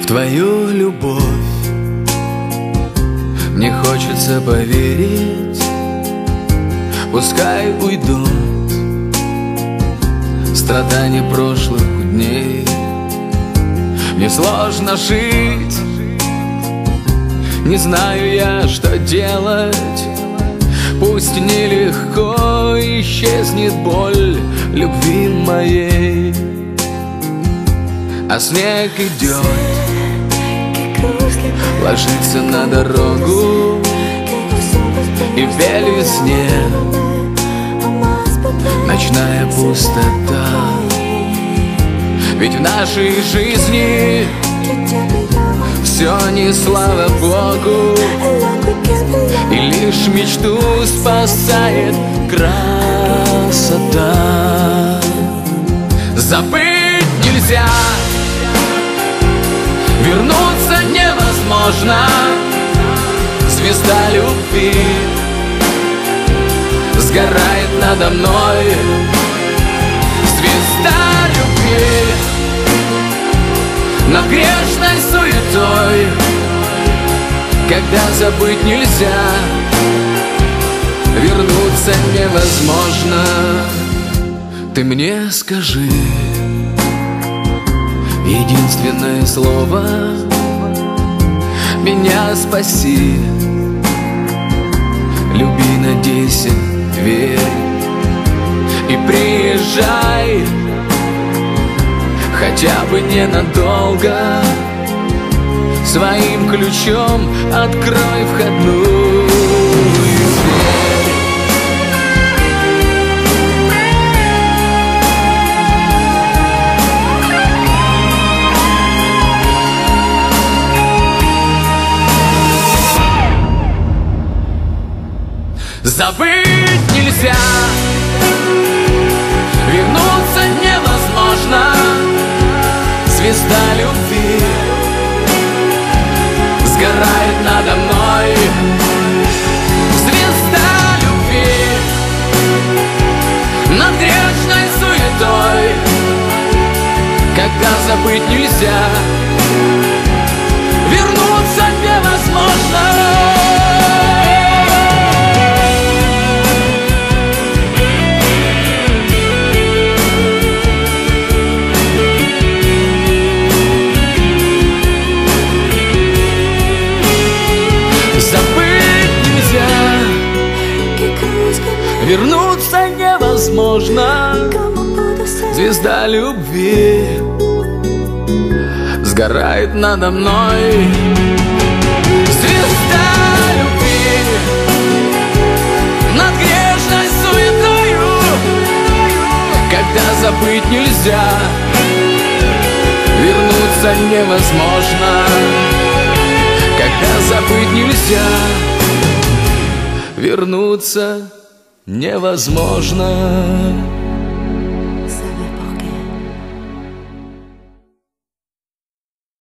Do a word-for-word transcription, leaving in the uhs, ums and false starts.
твою любовь. Мне хочется поверить, пускай уйдут страдания прошлых дней. Мне сложно жить, не знаю я, что делать. Пусть нелегко исчезнет боль любви моей, а снег идет, ложится на дорогу, и в белизне ночная пустота. Ведь в нашей жизни все не слава Богу, и лишь мечту спасает красота. Забыть нельзя, вернуться невозможно. Звезда любви сгорает надо мной. Звезда любви над грешной суетой. Когда забыть нельзя, вернуться невозможно. Ты мне скажи единственное слово, меня спаси. Люби, надейся, верь и приезжай, хотя бы ненадолго. Своим ключом открой входную дверь. Забыть нельзя, вернуться невозможно. Звезда любви сгорает надо мной. Звезда любви над грешной суетой. Когда забыть нельзя, вернуться невозможно. Вернуться невозможно. Звезда любви сгорает надо мной. Звезда любви над грешной суетою. Когда забыть нельзя, вернуться невозможно. Когда забыть нельзя, вернуться невозможно.